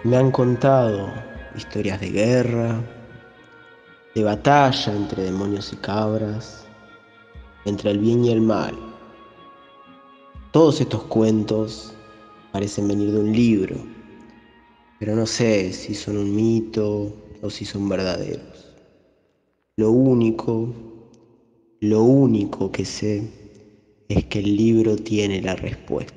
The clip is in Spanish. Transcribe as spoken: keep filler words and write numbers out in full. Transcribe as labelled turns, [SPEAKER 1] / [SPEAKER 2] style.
[SPEAKER 1] Me han contado historias de guerra, de batalla entre demonios y cabras, entre el bien y el mal. Todos estos cuentos parecen venir de un libro, pero no sé si son un mito o si son verdaderos. Lo único, lo único que sé es que el libro tiene la respuesta.